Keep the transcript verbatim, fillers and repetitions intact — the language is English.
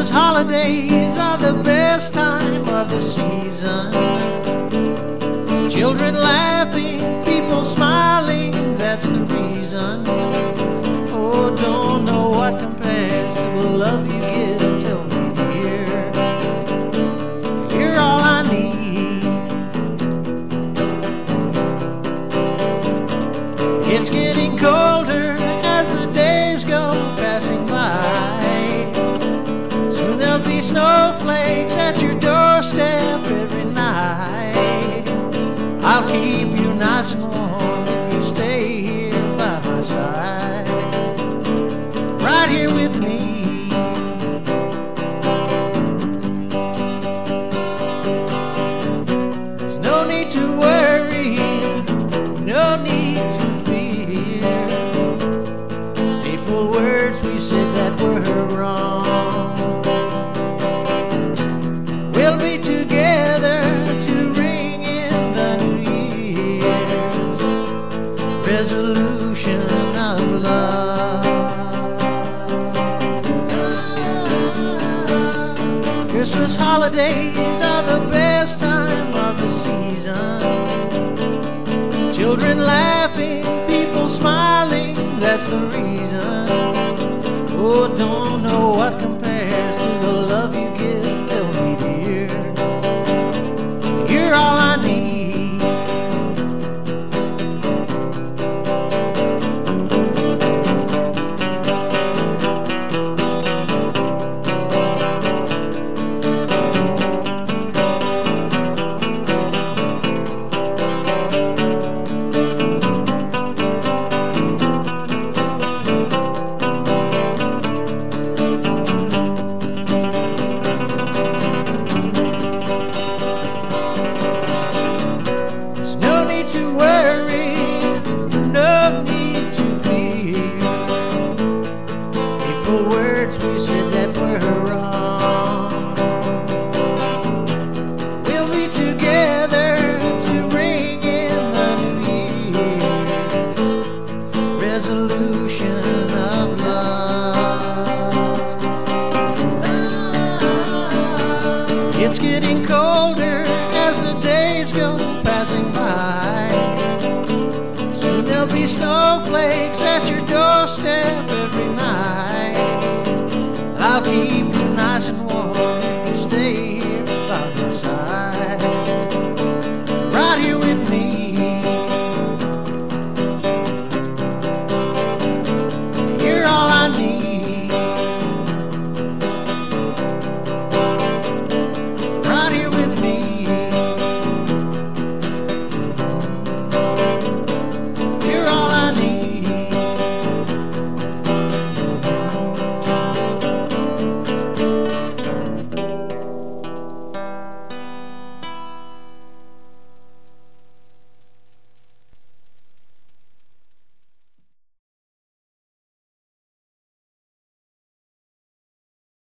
Christmas holidays are the best time of the season. Children laughing, people smiling, that's the reason. Oh, don't know what compares to the love you give. Tell me, dear, you're all I need. It's getting colder as the days go passing by. Soon there'll be snowflakes at your doorstep every night. I'll keep you nice and warm if you stay here by my side, right here with me. There's no need to worry, no need to fear. Hateful words we said that were wrong. We'll be together to ring in the new year's resolution of love. Christmas holidays are the best time of the season. Children laughing, people smiling, that's the reason. Oh, don't know what compares to the love you give. Tell me, dear, you're all I need. To worry, no need to fear. Hateful words we said that were wrong. We'll be together to ring in the new year resolution of love. It's getting colder as the days go passing by. There'll be snowflakes at your doorstep